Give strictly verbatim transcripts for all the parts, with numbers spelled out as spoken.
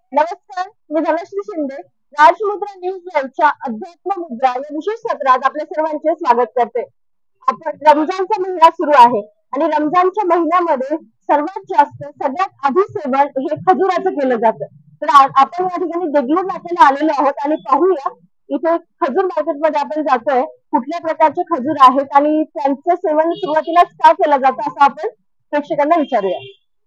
नमस्कार, मी धनश्री शिंदे. राजमुद्रा न्यूज लाईव्हच्या अध्यात्म मुद्रा या विशेष सत्रात आपल्या सर्वांचे स्वागत करते. आपण रमजानचा महिना सुरू आहे आणि रमजानच्या महिन्यामध्ये सर्वात जास्त सगळ्यात आधी सेवन हे खजुराचं केलं जातं. तर आ- आपण या ठिकाणी देगलूर नाक्याला आलेलो आहोत आणि पाहूया इथे खजूर मार्केटमध्ये आपण जातोय. कुठल्या प्रकारचे खजूर आहेत आणि त्यांचं सेवन सुरुवातीलाच का केलं जातं असं आपण प्रेक्षकांना विचारूया.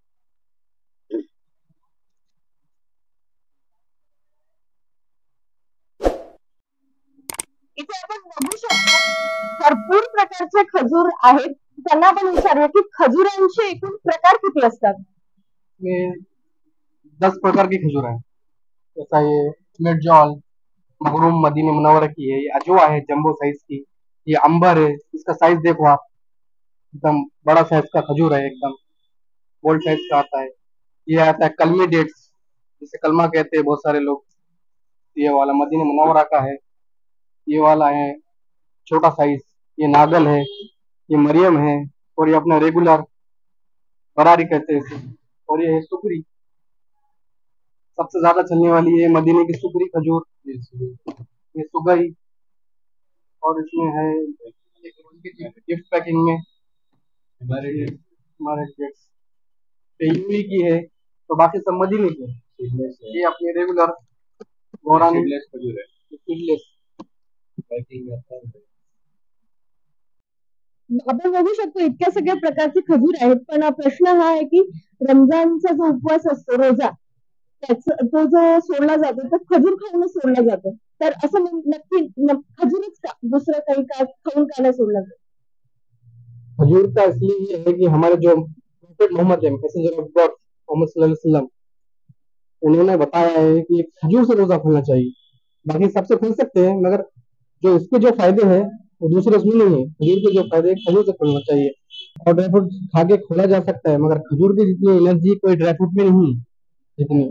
इथे आपण बघू शकतो भरपूर प्रकारचे खजूर आहेत. त्यांना आपण विचारूया की खजुरांचे एकूण प्रकार किती असतात. में दस प्रकार की खजूर है। जैसा ये मिर्जाल मखरूम मदीने मुनव्वरा की है, ये अजवा है जंबो साइज की, ये अंबर है, इसका साइज देखो आप, एकदम बड़ा साइज का खजूर है, एकदम बोल्ड साइज का आता है। ये आता है कलमी डेट्स, जिसे कलमा कहते हैं बहुत सारे लोग, ये वाला मदीने मुनव्वरा का है। ये वाला है छोटा साइज, ये नागल है, ये मरियम है, और ये अपना रेगुलर बरारी कहते हैं इसे। और ये है सुकरी, सबसे ज्यादा चलने वाली है मदीने की सुकरी खजूर, ये सुगई। और इसमें है गिफ्ट पैकिंग में हमारे हमारे गिफ्ट यूई की है, तो बाकी सब मदीने की है। ये अपने रेगुलर गोरानी खजूर है, सीडलेस पैकिंग में। आपण बघू शकतो इतक्या सगळ्या प्रकारचे खजूर आहेत. पण प्रश्न हा आहे की रमजानचा जो उपवास असतो रोजा त्याचा तो जो सोडला जातो तो खजूर खाऊनच सोडला जातो. तर असं म्हण- नक्की न- खजूरच का दुसरं काही का खाऊन का नाही सोडला जातो. खजूर का इसलिए ये है कि हमारे जो प्रॉफेट मोहम्मद है, मैसेंजर ऑफ गॉड मोहम्मद सल्लल्लाहु अलैहि वसल्लम, उन्होंने बताया है कि खजूर से रोजा खोलना चाहिए। बाकी सबसे खोल सकते हैं, मगर जो इसके जो फायदे हैं वो दूसरे उसमें नहीं है। खजूर के जो फायदे हैं, खजूर से खोलना चाहिए। और ड्राई फ्रूट खा के खोला जा सकता है, मगर खजूर की जितनी एनर्जी कोई ड्राई फ्रूट में नहीं है, जितनी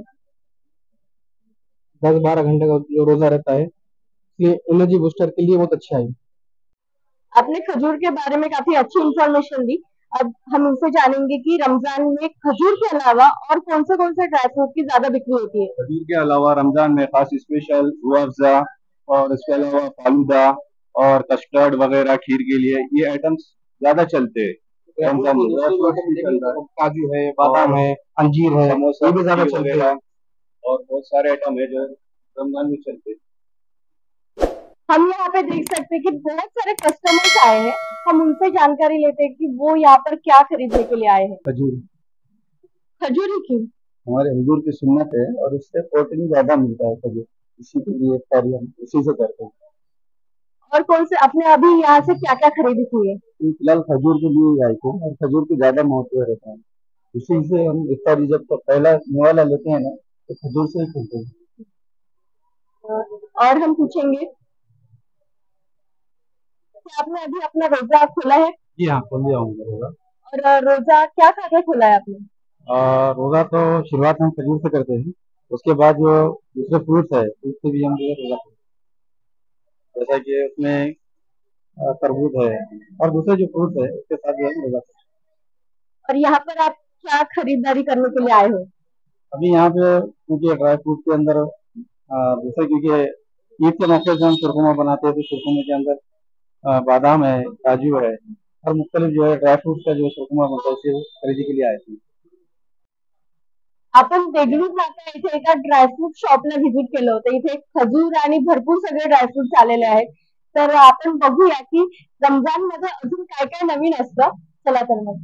दस बारह घंटे का जो रोजा रहता है, इसलिए एनर्जी बूस्टर के लिए बहुत अच्छा है। आपने खजूर के बारे में काफी अच्छी इंफॉर्मेशन दी. अब हम इनसे जानेंगे कि रमजान में खजूर के अलावा और कौन से कौन से ड्राई फ्रूट की ज्यादा बिक्री होती है. खजूर के अलावा रमजान में खास स्पेशल रूह अफ़ज़ा और इसके अलावा फालूदा और कस्टर्ड वगैरह खीर के लिए ये आइटम्स ज्यादा चलते हैं रमजान में। ड्राई फ्रूट्स भी चल रहा है, काजू है, बादाम है, अंजीर है, समोसा ये भी ज्यादा खीर चलते वगैरह हैं। और बहुत सारे आइटम है जो रमजान में चलते हैं। हम यहाँ पे देख सकते हैं कि बहुत सारे कस्टमर्स आए हैं. हम उनसे जानकारी लेते हैं कि वो यहाँ पर क्या खरीदने के लिए आए हैं. खजूर खजूर ही क्यों. हमारे हुजूर की सुन्नत है और उससे प्रोटीन ज्यादा मिलता है खजूर, इसी के लिए इफ्तारी हम इसी से करते हैं। और कौन से आपने अभी यहाँ से क्या क्या खरीदी हुई है. ये फिलहाल खजूर के लिए ही आए थे और खजूर की ज्यादा महत्व रहता है, इसी से हम इफ्तारी जब तो पहला निवाला लेते हैं ना तो खजूर से ही खुलते हैं। और हम पूछेंगे कि आपने अभी अपना रोजा खोला है. जी हाँ, खोल दिया हूँ रोजा। और रोजा क्या खा के खोला है आपने. और रोजा तो शुरुआत हम खजूर से करते हैं, उसके बाद जो दूसरे फ्रूट्स है उससे भी हम जो है रोजा खोलते हैं। जैसा कि उसमें अ, तरबूज है और दूसरे जो फ्रूट्स है उसके साथ जो है हम रोजा खोलते हैं। और यहाँ पर आप क्या खरीदारी करने के लिए आए हो. अभी यहाँ पे क्योंकि ड्राई फ्रूट के अंदर अ, दूसरे क्योंकि ईद के मौके से हम सुरखुमा बनाते हैं, तो सुरखुमे के अंदर अ, बादाम है, काजू है और मुख्तलिफ जो है ड्राई फ्रूट्स का जो सुरखुमा बनता है उसे खरीदी के लिए आए थे। आपण देगलूर नाका इथे एका ड्रायफ्रूट शॉपला व्हिजिट केलं होतं. इथे खजूर आणि भरपूर सगळे ड्रायफ्रूट्स आलेले आहेत. तर आपण बघूया की रमजान मध्ये अजून काय काय नवीन असतं. चला तर मग.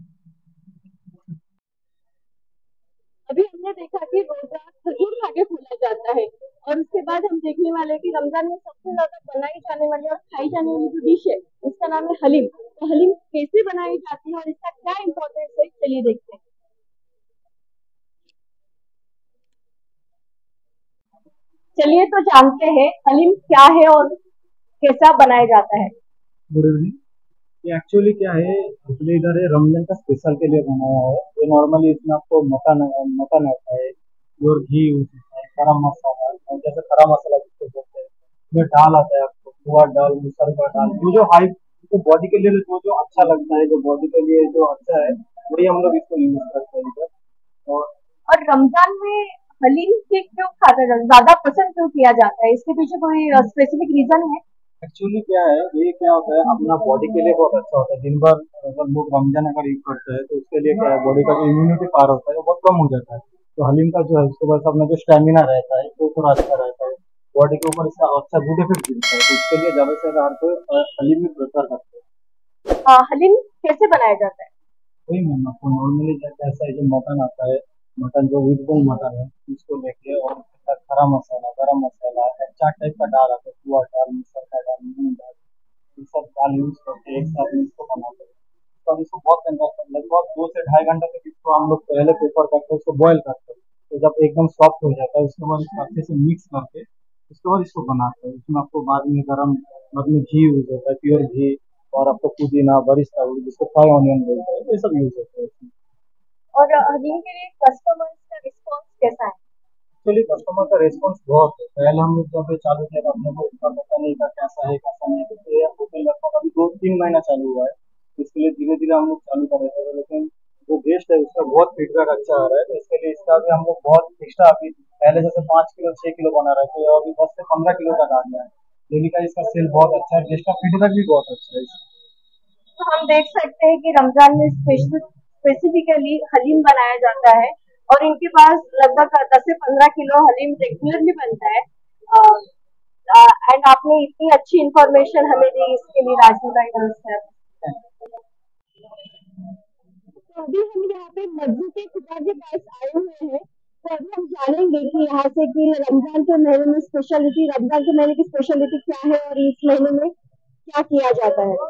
अभी हमने देखा कि रोजा खजूर खा के खोला जाता है और उसके बाद हम देखने वाले हैं कि रमजान में सबसे ज्यादा बनाई जाने वाली और खाई जाने वाली जो डिश है उसका नाम है हलीम. तो हलीम कैसे बनाई जाती है और इसका क्या इम्पोर्टेंस है चलिए देखते हैं. चलिए तो जानते हैं हलीम क्या है और कैसा बनाया जाता है. Good evening. ये एक्चुअली क्या है, अपने इधर है रमजान का स्पेशल के लिए बनाया है। ये नॉर्मली इसमें आपको मटन मटन आता है और घी यूज होता है, गरम मसाला और जैसे खड़ा मसाला जिसको बोलते हैं, इसमें दाल आता है आपको तुअर दाल, मूसर का दाल, जो जो हाई जो बॉडी के लिए जो जो अच्छा लगता है, जो बॉडी के लिए जो अच्छा है वही हम लोग इसको यूज करते हैं इधर। और और रमजान में हलीम के क्यों ज्यादा ज्यादा पसंद क्यों किया जाता है? इसके पीछे कोई स्पेसिफिक रीजन है? एक्चुअली क्या है, ये क्या होता है, अपना बॉडी के लिए बहुत अच्छा होता है। दिन भर अगर लोग रमजान अगर ईद करते हैं तो उसके लिए क्या है, बॉडी का जो इम्यूनिटी पावर होता है वो बहुत कम हो जाता है। तो हलीम का जो है उसके बाद अपना जो स्टेमिना रहता है वो थोड़ा अच्छा रहता है, बॉडी के ऊपर इसका अच्छा गुड इफेक्ट गिरता है। तो इसके लिए ज्यादा से ज्यादा हर कोई अ, हलीम में प्रेफर करते हैं। अ, हलीम कैसे बनाया जाता है? वही मैम आपको नॉर्मली जैसा है, जो मटन आता है, मटन जो विद बोन मटन है उसको लेके और उसके साथ खड़ा मसाला, गरम मसाला, एक चार टाइप का दाल आता है, तुअर दाल, मसूर का दाल, मूंग दाल, ये सब दाल यूज करके एक साथ में इसको बनाते हैं। उसके बाद इसको बहुत घंटा तक, लगभग दो से ढाई घंटे तक इसको हम लोग पहले प्रेफर करते हैं, उसको बॉयल करते हैं। तो जब एकदम सॉफ्ट हो जाता है उसके बाद इसको अच्छे से मिक्स करके उसके बाद इसको बनाते हैं। इसमें आपको बाद में गरम, बाद में घी यूज होता है, प्योर घी, और आपको पुदीना, बरिस्ता जिसको फ्राई ऑनियन बोलते हैं, ये सब यूज होता है इसमें। और अ, हलीम के लिए कस्टमर्स का रिस्पॉन्स कैसा है? एक्चुअली कस्टमर का रिस्पॉन्स बहुत है। पहले हम लोग जब ये चालू किया था अपने को इतना पता नहीं था कैसा है कैसा नहीं है, क्योंकि ये होटल लगभग अभी दो तीन महीना चालू हुआ है। इसके लिए धीरे धीरे हम लोग चालू कर रहे थे, लेकिन जो गेस्ट है उसका बहुत फीडबैक अच्छा आ रहा है। तो इसके लिए इसका भी हम लोग बहुत एक्स्ट्रा, अभी पहले जैसे पाँच किलो छह किलो बना रहे थे, अभी दस से पंद्रह किलो तक आ गया है। डेली का इसका सेल बहुत अच्छा है, गेस्ट का फीडबैक भी बहुत अच्छा है इसका। तो हम देख सकते हैं कि रमजान में स्पेशल स्पेसिफिकली हलीम बनाया जाता है और इनके पास लगभग दस से पंद्रह किलो हलीम रेगुलरली बनता है। एंड आपने इतनी अच्छी इंफॉर्मेशन हमें दी, इसके लिए राजू भाई नमस्कार। तो अभी हम यहाँ पे मस्जिद के खुदा के पास आए हुए हैं, तो अभी हम जानेंगे कि यहाँ से कि रमजान के महीने में स्पेशलिटी, रमजान के महीने की स्पेशलिटी क्या है और इस महीने में क्या किया जाता है।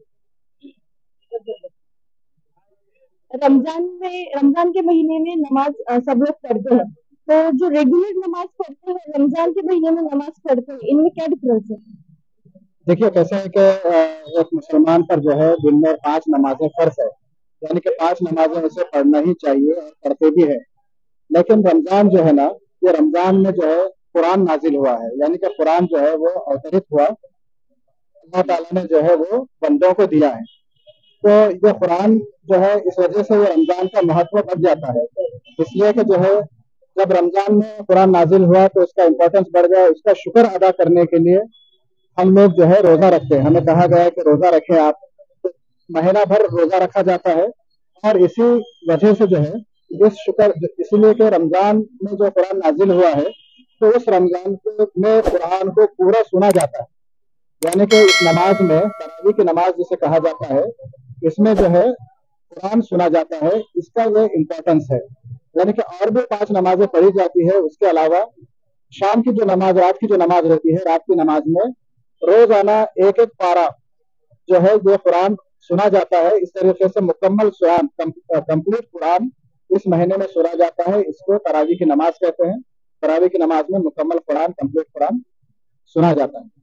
रमजान में रमजान के महीने में नमाज अ, सब लोग पढ़ते हैं, तो जो रेगुलर नमाज पढ़ते हैं रमजान के महीने में नमाज पढ़ते हैं, इनमें क्या डिफरेंस है? देखिए कैसा है कि अ, एक मुसलमान पर जो है दिन में पांच नमाजें फर्ज है, यानी कि पांच नमाजें उसे पढ़ना ही चाहिए और पढ़ते भी है। लेकिन रमजान जो है ना, ये रमजान में जो है कुरान नाजिल हुआ है, यानी कि कुरान जो है वो अवतरित हुआ, अल्लाह ताला ने जो है वो बंदों को दिया है। तो ये कुरान जो है इस वजह से ये रमजान का महत्व बढ़ जाता है, इसलिए कि जो है जब रमजान में कुरान नाजिल हुआ तो इसका इम्पोर्टेंस बढ़ गया। इसका शुक्र अदा करने के लिए हम लोग जो है रोजा रखते हैं, हमें कहा गया है कि रोजा रखें आप। तो महीना भर रोजा रखा जाता है और इसी वजह से जो है इस शुक्र, इसलिए कि रमजान में जो कुरान नाजिल हुआ है तो उस रमजान के में कुरान को पूरा सुना जाता है, यानी कि इस नमाज में तरावी की नमाज जिसे कहा जाता है, इसमें जो है कुरान सुना जाता है। इसका ये इम्पोर्टेंस है, यानी कि और भी पांच नमाजें पढ़ी जाती है। उसके अलावा शाम की जो नमाज, रात की जो नमाज रहती है, रात की नमाज में रोजाना एक एक पारा जो है ये कुरान सुना जाता है। इस तरीके से मुकम्मल कुरान, कंप्लीट कुरान इस महीने में सुना जाता है। इसको तरावी की नमाज कहते हैं। तरावी की नमाज में मुकम्मल कुरान, कंप्लीट कुरान सुना जाता है।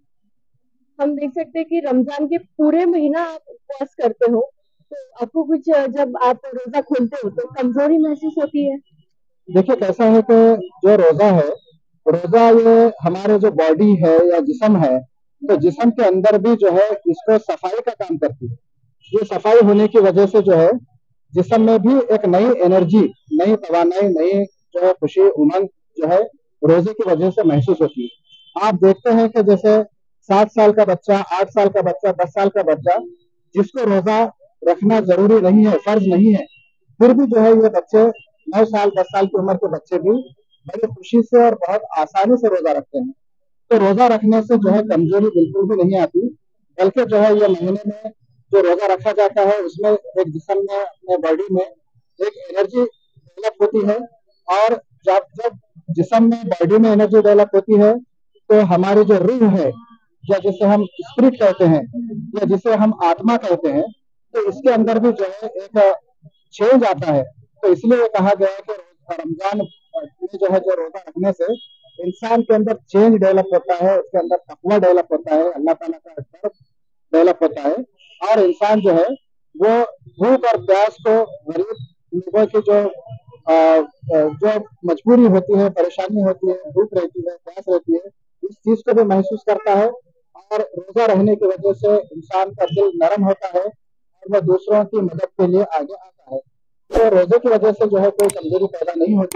हम देख सकते हैं कि रमजान के पूरे महीना आप उपवास करते हो, तो आपको कुछ अ, जब आप रोजा खोलते हो तो कमजोरी महसूस होती है? देखिए कैसा है कि जो रोजा है, रोजा ये हमारे जो बॉडी है या जिस्म है, तो जिस्म के अंदर भी जो है इसको सफाई का काम करती है। ये सफाई होने की वजह से जो है जिस्म में भी एक नई एनर्जी, नई तवानाई, नई जो है खुशी, उमंग जो है रोजे की वजह से महसूस होती है। आप देखते हैं कि जैसे सात साल का बच्चा, आठ साल का बच्चा, दस साल का बच्चा, जिसको रोजा रखना जरूरी नहीं है, फर्ज नहीं है, फिर भी जो है ये बच्चे नौ साल दस साल की उम्र के बच्चे भी बड़ी खुशी से और बहुत आसानी से रोजा रखते हैं। तो रोजा रखने से जो है कमजोरी बिल्कुल भी नहीं आती, बल्कि जो है ये महीने में जो रोजा रखा जाता है उसमें एक जिस्म में, अपने बॉडी में एक एनर्जी डेवलप होती है। और जब जब जिस्म में, बॉडी में एनर्जी डेवलप होती है तो हमारी जो रूह है, या जिसे हम स्पिरिट कहते हैं, या जिसे हम आत्मा कहते हैं, तो इसके अंदर भी जो है एक चेंज आता है। तो इसलिए ये कहा गया है कि रमजान में जो है जो रोजा रखने से इंसान के अंदर चेंज डेवलप होता है, उसके अंदर तकवा डेवलप होता है, अल्लाह ताला का डर डेवलप होता है, और इंसान जो है वो भूख और प्यास को, गरीब लोगों की जो आ, जो मजबूरी होती है, परेशानी होती है, भूख रहती है, प्यास रहती है, इस चीज को भी महसूस करता है। और रोजा रहने की वजह से इंसान का दिल नरम होता है और वह दूसरों की मदद के लिए आगे आता है। तो रोजे की वजह से जो है कोई कमजोरी पैदा नहीं होती,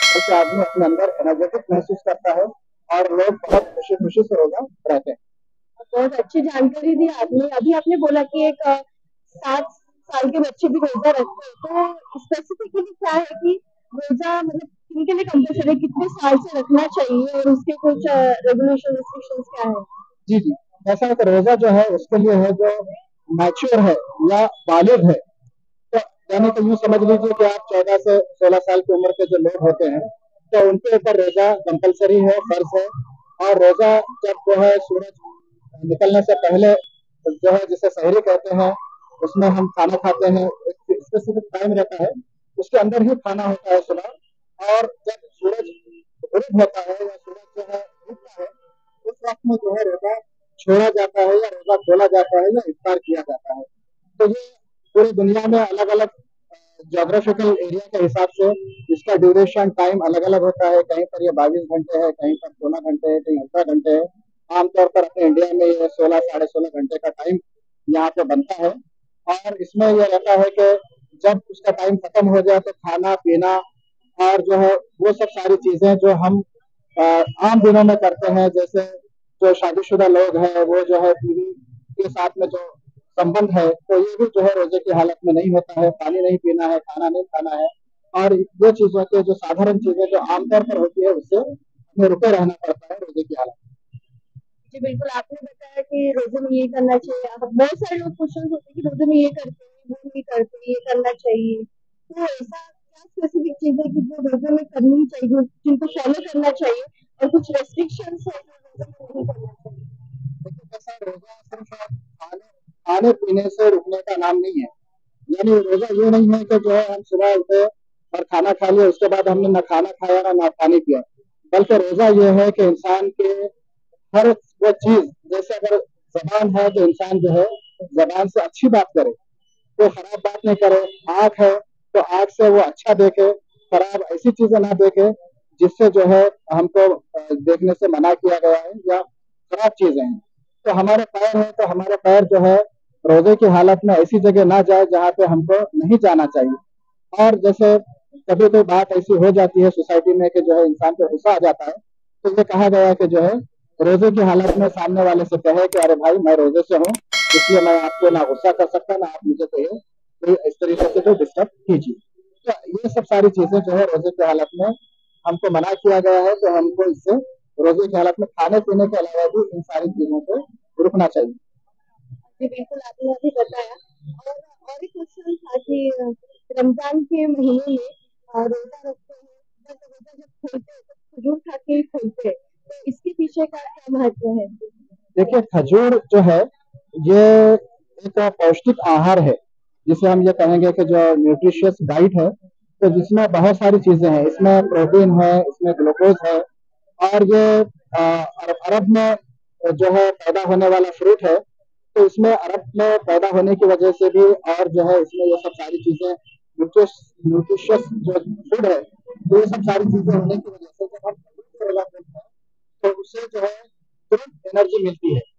बल्कि आदमी अपने अंदर एनर्जेटिक महसूस करता है और लोग बहुत खुशी खुशी से रोजा रहते हैं। बहुत अच्छी जानकारी दी आपने। अभी आपने बोला कि एक अ, सात साल के बच्चे भी रोजा रखते हैं, तो स्पेसिफिकली क्या है कि रोजा मतलब किनके लिए कंपल्सरी है, कितने साल से रखना चाहिए और उसके कुछ रेगुलेशन रिस्ट्रिक्शंस क्या है? जी जी, ऐसा है कि रोजा जो है उसके लिए है जो मैच्योर है या बालिग है, तो यानी कि यूँ समझ लीजिए कि आप चौदह से सोलह साल की उम्र के जो लोग होते हैं, तो उनके ऊपर रोजा कंपलसरी है, फर्ज है। और रोजा जब जो है सूरज निकलने से पहले जो है जिसे सहरी कहते हैं, उसमें हम खाना खाते हैं, एक स्पेसिफिक टाइम रहता है, उसके अंदर ही खाना होता है सुबह। और जब सूरज गुरूब होता है या सूरज जो है उगता है, उस वक्त में जो है रोजा छोड़ा जाता है या रोजा खोला जाता है या इफ्तार किया जाता है। तो ये पूरी दुनिया में अलग अलग जोग्राफिकल एरिया के हिसाब से इसका ड्यूरेशन टाइम अलग अलग होता है। कहीं पर ये बाईस घंटे है, कहीं पर सोलह घंटे है, कहीं अठारह घंटे है। आमतौर पर अपने इंडिया में ये सोलह साढ़े सोलह घंटे का टाइम यहाँ पे बनता है। और इसमें यह रहता है कि जब उसका टाइम खत्म हो जाए तो खाना पीना और जो है वो सब सारी चीजें जो हम आ, आम दिनों में करते हैं, जैसे जो शादीशुदा लोग हैं वो जो है बीवी के साथ में जो संबंध है, तो ये भी जो है रोजे की हालत में नहीं होता है। पानी नहीं पीना है, खाना नहीं खाना है, और ये चीजों के जो साधारण चीजें जो आमतौर पर होती है उससे हमें रुके रहना पड़ता है रोजे की हालत में। जी बिल्कुल, आपने बताया कि रोजे में ये करना चाहिए। अब बहुत सारे लोग क्वेश्चन होते हैं कि रोजे में ये करते हैं, वो नहीं करते, ये करना चाहिए। तो ऐसा क्या स्पेसिफिक चीज है कि जो रोजे में करनी चाहिए, जो जिनको फॉलो करना चाहिए, और कुछ रेस्ट्रिक्शंस है जो रोजे में नहीं करना चाहिए? देखिए कैसा रोजा सिर्फ खाने खाने पीने से रुकने का नाम नहीं है। यानी रोजा ये नहीं है कि जो है हम सुबह उठे और खाना खा लिया, उसके बाद हमने ना खाना खाया ना ना पानी पिया। बल्कि रोजा ये है कि इंसान के हर वो चीज, जैसे अगर जबान है तो इंसान जो है जबान से अच्छी बात करे, तो खराब बात नहीं करे। आंख है तो आंख से वो अच्छा देखे, खराब ऐसी चीजें ना देखे जिससे जो है हमको देखने से मना किया गया है या खराब चीजें हैं। तो हमारे पैर है तो हमारे पैर जो है रोजे की हालत में ऐसी जगह ना जाए जहाँ पे हमको नहीं जाना चाहिए। और जैसे कभी कोई बात ऐसी हो जाती है सोसाइटी में कि जो है इंसान पे गुस्सा आ जाता है, तो ये कहा गया है कि जो है रोजे की हालत में सामने वाले से कहे कि अरे भाई मैं रोजे से हूँ, इसलिए मैं आपको ना गुस्सा कर सकता ना आप मुझे तो ये इस तरीके से तो डिस्टर्ब कीजिए। तो ये सब सारी चीजें जो है रोजे की हालत में हमको मना किया गया है, तो हमको इससे रोजे की हालत में खाने पीने के अलावा भी इन सारी चीजों से रुकना चाहिए। जी बिल्कुल, आपने अभी बताया। और और एक क्वेश्चन था कि अ, रमजान के महीने में अ, रोजा रखते हैं, बट रोजा जब खोलते हैं तो खजूर खा के ही खोलते हैं, तो इसके पीछे का क्या महत्व है? देखिए खजूर जो है ये एक पौष्टिक आहार है, जिसे हम ये कहेंगे कि जो न्यूट्रिशियस डाइट है, तो जिसमें बहुत सारी चीजें हैं। इसमें प्रोटीन है, इसमें ग्लूकोज है, और ये अ, अरब अरब में जो है पैदा होने वाला फ्रूट है, तो इसमें अरब में पैदा होने की वजह से भी और जो है इसमें ये सब सारी चीजें न्यूट्रिशियस जो फूड है, तो ये सब सारी चीजें होने की वजह से जब हम खजूर को लगाते हैं तो उससे जो है तुरंत एनर्जी मिलती है।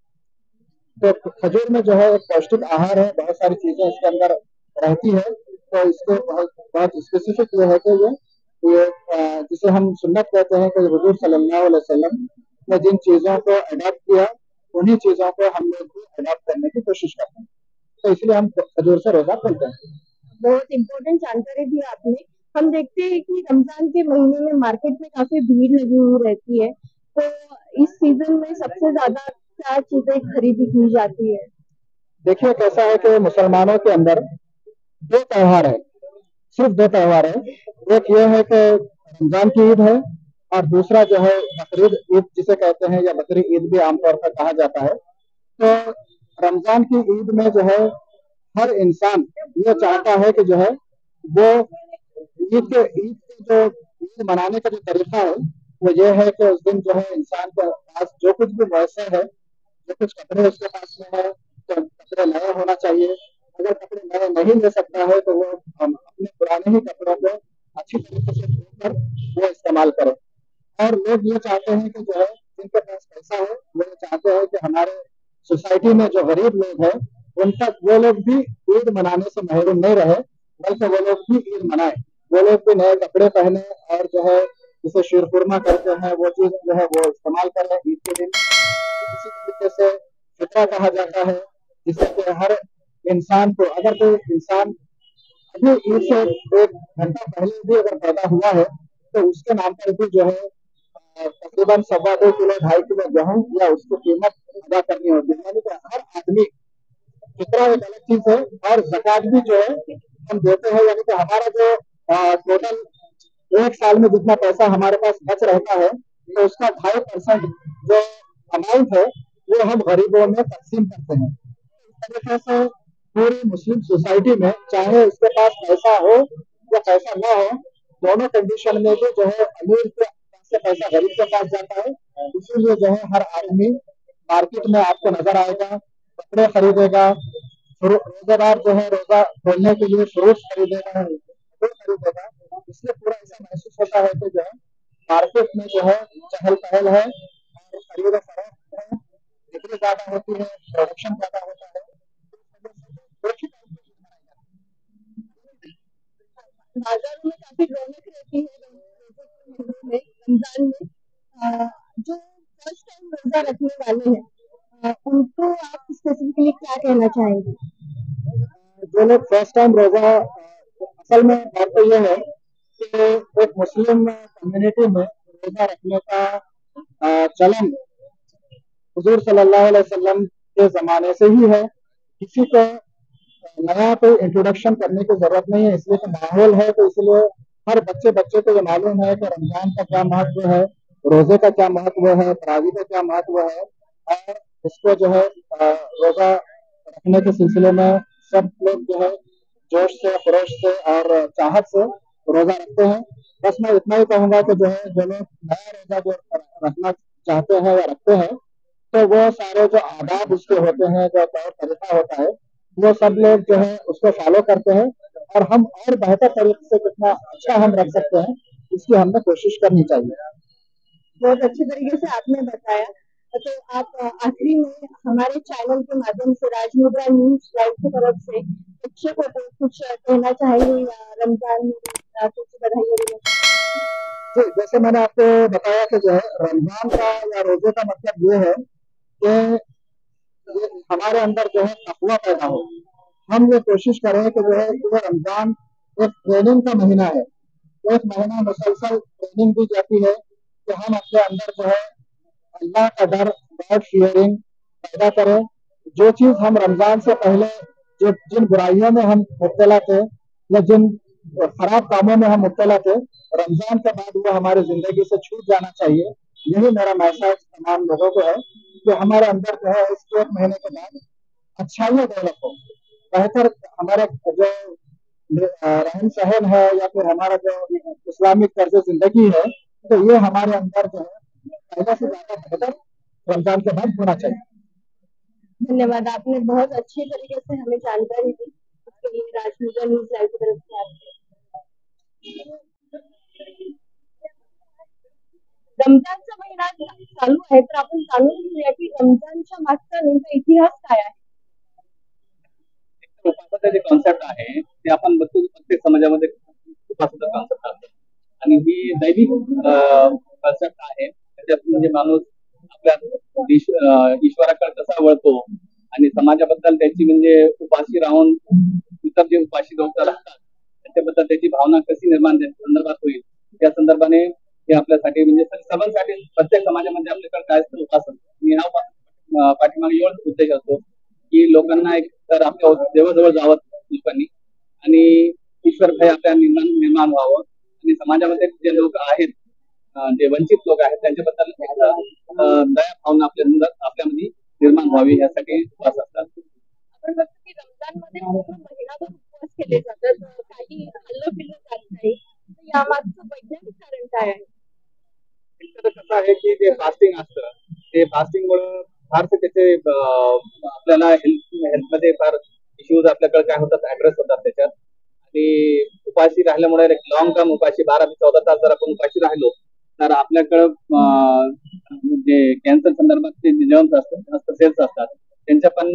तो खजूर में जो है एक पौष्टिक आहार है, बहुत सारी चीजें इसके अंदर रहती है। तो इसके बहुत बहुत स्पेसिफिक ये है कि ये ये अ, जिसे हम सुन्नत कहते हैं कि हुजूर सल्लल्लाहु अलैहि वसल्लम ने जिन चीजों को अडॉप्ट किया, उन्हीं चीजों को हम लोग भी अडॉप्ट करने की कोशिश करते हैं। तो इसलिए हम खजूर से रोजा खोलते हैं। बहुत इम्पोर्टेंट जानकारी दी आपने। हम देखते हैं कि रमजान के महीने में मार्केट में काफी भीड़ लगी हुई रहती है, तो इस सीजन में सबसे ज्यादा क्या चीजें खरीदी की जाती है? देखिए कैसा है कि मुसलमानों के अंदर दो त्योहार है, सिर्फ दो त्योहार है। एक ये है कि रमजान की ईद है, और दूसरा जो है बकरीद ईद जिसे कहते हैं, या बकरी ईद भी आमतौर पर कहा जाता है। तो रमजान की ईद में जो है हर इंसान ये चाहता है कि जो है वो ईद के ईद के जो ईद मनाने का जो तरीका है वो ये है कि उस दिन जो है इंसान के पास जो कुछ भी मैसर है, जो कुछ कपड़े उसके पास में है, तो कपड़े नए होना चाहिए। अगर कपड़े नए नहीं ले सकता है तो वो हम अपने पुराने ही कपड़ों को अच्छी तरीके से धोकर वो इस्तेमाल करें। और लोग ये चाहते हैं कि जो है जिनके पास पैसा है वो ये चाहते हैं कि हमारे सोसाइटी में जो गरीब लोग हैं उनका वो लोग भी ईद मनाने से महरूम नहीं रहे, बल्कि वो लोग भी ईद मनाए, वो लोग भी नए कपड़े पहने और जो है जिसे शीरखुरमा करते हैं वो चीज जो है वो इस्तेमाल करें ईद के दिन। इसी तरीके से फितरा कहा जाता है, जिससे कि हर इंसान को, अगर कोई इंसान अभी ईद से एक घंटा पहले भी अगर पैदा हुआ है तो उसके नाम पर भी जो है अ, तकरीबन सवा दो किलो ढाई किलो गेहूं या उसकी कीमत अदा करनी होती है। यानी कि हर आदमी, फितरा एक अलग चीज है, और जक़ात भी जो है हम देते हैं। यानी कि हमारा जो टोटल एक साल में जितना पैसा हमारे पास बच रहता है तो उसका ढाई परसेंट जो अमाउंट है वो हम गरीबों में तकसीम करते हैं। इस तरीके से पूरी मुस्लिम सोसाइटी में, चाहे उसके पास पैसा हो या पैसा ना हो, दोनों कंडीशन में भी जो है अमीर के पास से पैसा गरीब के पास जाता है। इसीलिए जो है हर आदमी मार्केट में आपको नजर आएगा, कपड़े खरीदेगा, रोजेदार जो है रोजा खोलने के लिए फ्रूट्स खरीदेगा, फल खरीदेगा। इसलिए पूरा ऐसा महसूस होता है कि जो है मार्केट में जो है चहल पहल है और खरीद फरोख्त है, बिक्री ज्यादा होती है, प्रोडक्शन ज्यादा होता है। बाजारों में काफी रौनक रहती है रमजान में रमजान में अ, जो फर्स्ट टाइम रोजा रखने वाले हैं अ, उनको आप स्पेसिफिकली क्या कहना चाहेंगे? जो लोग फर्स्ट टाइम रोजा, असल में बात तो यह है कि एक मुस्लिम कम्युनिटी में रोजा रखने का अ, चलन हुजूर सल्लल्लाहु अलैहि वसल्लम के जमाने से ही है। किसी को नया कोई इंट्रोडक्शन करने की जरूरत नहीं है, इसलिए तो माहौल है। तो इसलिए हर बच्चे बच्चे को ये मालूम है कि रमजान का क्या महत्व है, रोजे का क्या महत्व है, तरावी का क्या महत्व है, और इसको जो है अ, रोजा रखने के सिलसिले में सब लोग जो है जोश से, खरोश से और चाहत से रोजा रखते हैं। बस मैं इतना ही कहूंगा कि जो है जो लोग नया रोजा जो रखना चाहते हैं या रखते हैं तो वो सारे जो आदाब उसके होते हैं, जो तौर तरीका होता है, वो सब लोग जो है उसको फॉलो करते हैं। और हम और बेहतर तरीके से कितना अच्छा हम रख सकते हैं इसकी हमें कोशिश करनी चाहिए। बहुत अच्छे तरीके से आपने बताया। तो आप अ, आखिरी में हमारे चैनल के माध्यम से राजमुद्रा न्यूज लाइव की तरफ से प्रेक्षकों को कुछ कहना चाहेंगे या रमजान में कुछ बधाई देना चाहेंगे? जी, जैसे मैंने आपको बताया कि जो है रमजान का या रोजे का मतलब ये है कि ये हमारे अंदर जो है तकवा पैदा हो। हम ये कोशिश करें कि जो है ये रमजान एक ट्रेनिंग का महीना है, एक महीना मुसलसल ट्रेनिंग दी जाती है कि हम अपने अंदर जो है अल्लाह का डर, गॉड फियरिंग पैदा करें। जो चीज हम रमजान से पहले जो जिन बुराइयों में हम मुब्तला थे या जिन खराब कामों में हम मुब्तला थे, रमजान के बाद वो हमारी जिंदगी से छूट जाना चाहिए। यही मेरा मैसेज तमाम लोगों को है कि हमारे अंदर जो है इस एक महीने के बाद अच्छाइयाँ डेवलप हो, बेहतर हमारे जो रहन सहन है या फिर हमारा जो इस्लामिक तर्ज जिंदगी है, तो ये हमारे अंदर जो है पहले से ज्यादा बेहतर रमजान के बाद होना चाहिए। धन्यवाद, आपने बहुत अच्छे तरीके से हमें जानकारी दी। उसके लिए राजमुद्रा न्यूज लाइव की तरफ से आपको रमजानचा महिना चालू आहे तर आपण जाणून घेऊया की रमजानच्या मागचा नेमका इतिहास काय आहे. उपासनाचं जे कॉन्सेप्ट आहे ते आपण बघतो की प्रत्येक समाजामध्ये उपासनाचा कॉन्सेप्ट असतो आणि ही दैविक कॉन्सेप्ट आहे. त्याच्यात म्हणजे माणूस आपल्या ईश्वराकडे कसा वळतो आणि समाजाबद्दल त्याची म्हणजे उपाशी राहून इतर जे उपाशी लोक राहतात त्याच्याबद्दल त्याची भावना कशी निर्माण संदर्भात होईल या संदर्भाने हे आपल्यासाठी म्हणजे सर्वांसाठी प्रत्येक समाजामध्ये आपल्याकडे काय असतं उपासना. आणि ह्या उपासना पाठीमागे एवढाच उद्देश असतो की लोकांना एक तर आपल्या देवाजवळ जावं लोकांनी आणि ईश्वर भय आपल्या निर्माण निर्माण व्हावं आणि समाजामध्ये जे लोक आहेत जे वंचित लोक आहेत त्यांच्याबद्दल दया भावना आपल्या आपल्यामध्ये निर्माण व्हावी यासाठी उपवास असतात. आपण बघतो की रमजान मध्ये पूर्ण महिनाभर उपवास केले जातात, काही खाल्लं पिल्लं जात नाही. यामागचं वैज्ञानिक कारण काय आहे? कसं आहे की जे फास्टिंग असतं ते फास्टिंग मुळे फारसे त्याचे आपल्याला हेल्थ हेल्थमध्ये फार इश्यूज आपल्याकडे काय होतात ऍड्रेस होतात त्याच्यात. आणि उपाशी राहिल्यामुळे लॉंग टर्म उपाशी बारा ते चौदा तास जर आपण उपाशी राहिलो तर आपल्याकडं जे कॅन्सर संदर्भात जे जर्म्स असतात सेल्स असतात त्यांच्या पण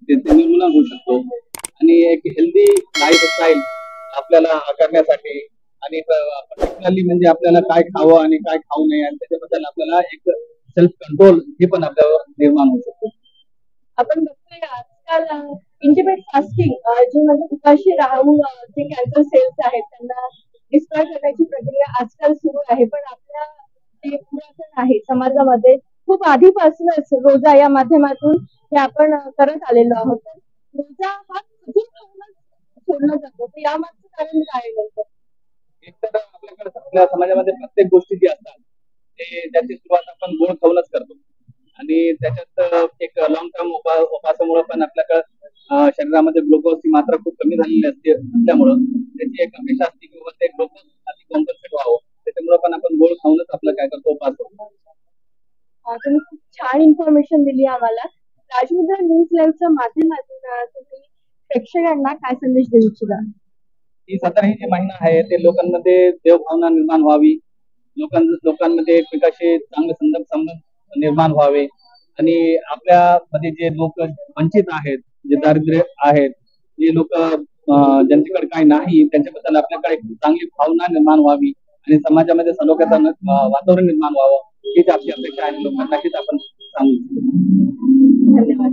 निर्मूलन होऊ शकतो. आणि एक हेल्दी लाईफस्टाईल आपल्याला करण्यासाठी आणि पर्टिक्युलरली म्हणजे आपल्याला काय खावं आणि काय खाऊ नये आणि त्याच्याबद्दल आपल्याला एक सेल्फ कंट्रोल हे पण आपल्यावर निर्माण होऊ शकतो. आपण बघतोय आजकाल इंटिमेट फास्टिंग जी म्हणजे उपाशी राहून अ, जे कॅन्सर सेल्स आहेत त्यांना डिस्ट्रॉय करण्याची प्रक्रिया आजकाल सुरू आहे. पण आपल्या जे पुरातन आहे समाजामध्ये खूप आधीपासूनच रोजा या माध्यमातून हे आपण अ, करत आलेलो आहोत. तर रोजा हा कधी खाऊनच सोडला जातो, तर यामागचं कारण काय आहे नेमकं? एक तर आपल्याकडे आपल्या समाजामध्ये प्रत्येक गोष्टी जी असतात ते त्याची सुरुवात आपण गोड खाऊनच करतो आणि त्याच्यात अ, एक लॉंग टर्म उपा उपासामुळे पण आपल्याकडे अ, शरीरामध्ये ग्लुकोजची मात्रा खूप कमी झालेली असते असल्यामुळं त्याची एक अपेक्षा असते की बाबा ते ग्लुकोज आधी कॉम्पन्सेट व्हावं. त्याच्यामुळे पण आपण गोड खाऊनच आपलं काय करतो उपास करतो. अ, तुम्ही खूप छान इन्फॉर्मेशन दिली आम्हाला. राजमुद्रा न्यूज लाईव्हच्या माध्यमातून अ, तुम्ही प्रेक्षकांना काय संदेश देऊ इच्छिता? ही सध्या ही जी महिना आहे ते लोकांमध्ये देवभावना निर्माण व्हावी, लोकां लोकांमध्ये एकमेकाशी चांगले संबंध संबंध निर्माण व्हावे आणि आपल्यामध्ये जे लोक वंचित आहेत, जे दारिद्र्य आहेत, जे लोक ज्यांच्याकडे काही नाही त्यांच्याबद्दल आपल्याकडे एक चांगली भावना निर्माण व्हावी आणि समाजामध्ये सलोख्याचं अ, वातावरण निर्माण व्हावं हीच आपली अपेक्षा आहे. लोकांना हीच आपण सांगू इच्छितो. धन्यवाद.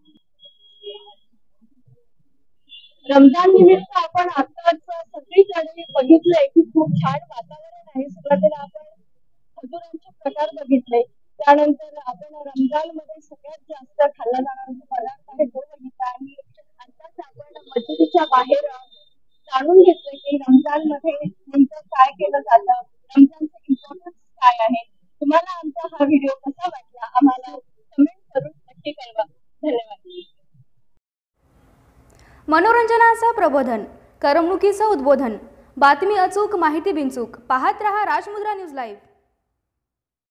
रमजान निमित्त आपण आताच सगळीकडे बघितलंय की खूप छान वातावरण आहे. सुरुवातीला आपण खजुरांचे प्रकार बघितले, त्यानंतर आपण रमजान मध्ये सगळ्यात जास्त खाल्ला जाणारा जो पदार्थ आहे तो बघितला आणि आताच आपण मशिदीच्या बाहेर अ, जाणून घेतलं की रमजान मध्ये नेमकं काय केलं जातं, रमजानचं इम्पॉर्टन्स काय आहे. तुम्हाला आमचा हा व्हिडिओ कसा वाटला आम्हाला कमेंट करून नक्की कळवा. धन्यवाद. मनोरंजनाचं प्रबोधन, करमणुकीचं उद्बोधन, बातमी अचूक, माहिती बिनचूक. पाहत रहा राजमुद्रा न्यूज लाईव्ह.